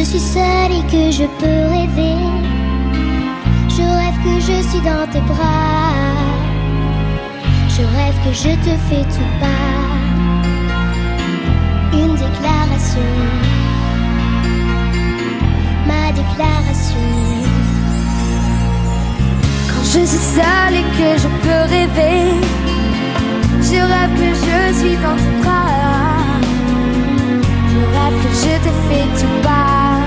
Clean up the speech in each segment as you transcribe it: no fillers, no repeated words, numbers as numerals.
suis seule et que je peux rêver. Je rêve que je suis dans tes bras. Je rêve que je te fais tout bas. Une déclaration, ma déclaration. Quand je suis seule et que je peux rêver, je rêve que je suis dans tes bras. Je rêve que je te fais tout bas.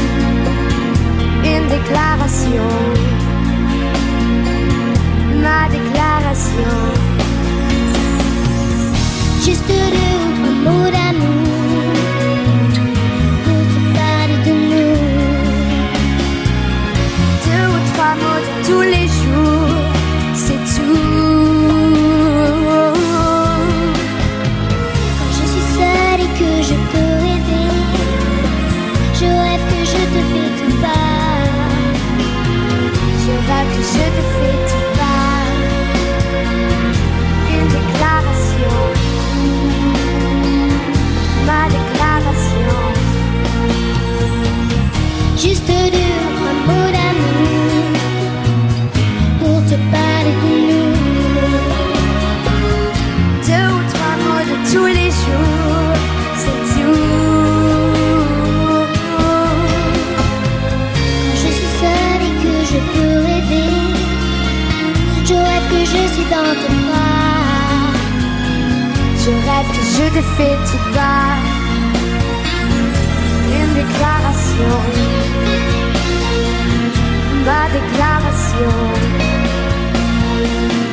Une déclaration, ma déclaration. Juste 2 ou 3 mots d'amour pour te parler de nous. 2 ou 3 mots de tous les jours, c'est tout. Quand je suis seule et que je peux rêver, je rêve que je te fais tout bas. Je rêve que je te fais tout bas. Une déclaration, ma déclaration. Juste 2 ou 3 mots d'amour pour te parler de nous. 2 ou 3 mots de tous les jours, c'est tout. Quand je suis seule et que je peux rêver, je rêve que je suis dans tes bras. Je rêve que je te fais tout bas. Une déclaration, ma déclaration.